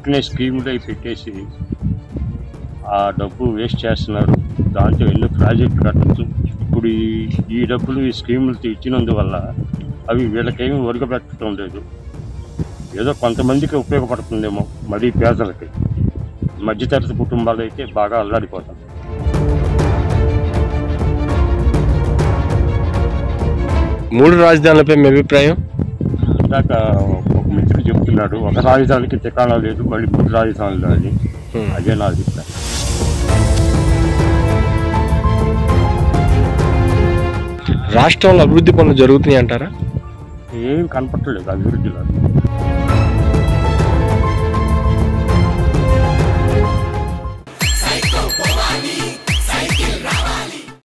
ఊరికనే స్కీములు అవి పెట్టేసి ఆ డబ్బు వేస్ట్ చేస్తున్నారు. దాంతో ఎన్నో ప్రాజెక్టులు కట్టచ్చు. ఇప్పుడు ఈ డబ్బులు ఈ స్కీములు ఇచ్చినందువల్ల అవి వీళ్ళకేమీ ఒరగబెట్టడం లేదు. ఏదో కొంతమందికి ఉపయోగపడుతుందేమో, మరీ పేదలకి. మధ్యతరగతి కుటుంబాలు అయితే బాగా అల్లాడిపోతాయి. మూడు రాజధానులపై మీ అభిప్రాయం? ఇందాక ఒక మిత్రుడు చెప్తున్నాడు, ఒక రాజధానికి ఠికాణా లేదు, మళ్ళీ 3 రాజధానులు అని. అదే నా అభిప్రాయం. రాష్ట్రంలో అభివృద్ధి పనులు జరుగుతున్నాయి అంటారా? ఏం కనపట్టలేదు అభివృద్ధిలో.